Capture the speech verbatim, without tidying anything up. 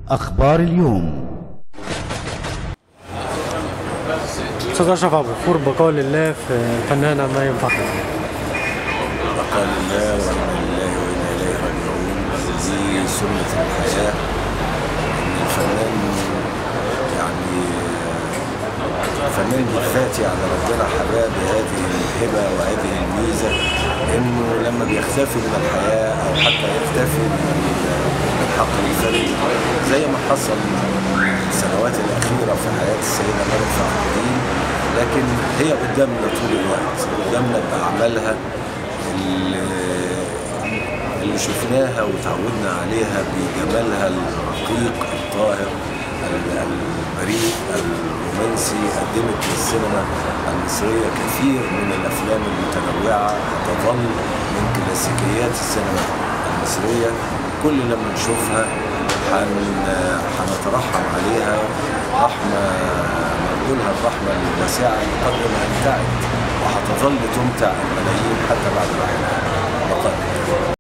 أخبار اليوم. أستاذ أشرف عبد الغفور، بقاء لله في الفنانة مريم فخري. بقاء لله وإنا لله وإنا إليه راجعون. دي سنة الحياة، إن الفنان يعني الفنان بالذات يعني ربنا حباه بهذه الهبة وهذه الميزة، إنه لما بيختفي من الحياة أو حتى يختفي من الحقل الفني زي ما حصل في السنوات الأخيرة في حياة السيدة مريم فخري، لكن هي قدامنا طول الوقت، قدامنا بأعمالها اللي, اللي شفناها وتعودنا عليها بجمالها الرقيق الطاهر البريء الرومانسي. قدمت للسينما المصرية كثير من الأفلام المتنوعة، هتظل من كلاسيكيات السينما المصرية. كل لما نشوفها هنترحم عليها رحمة، نقولها الرحمة الواسعة قبل ما انتعت، وهتظل تمتع الملايين حتى بعد رحمها.